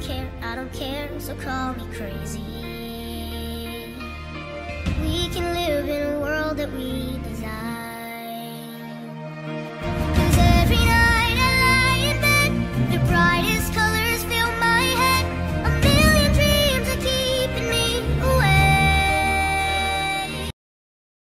I don't care, so call me crazy. We can live in a world that we desire.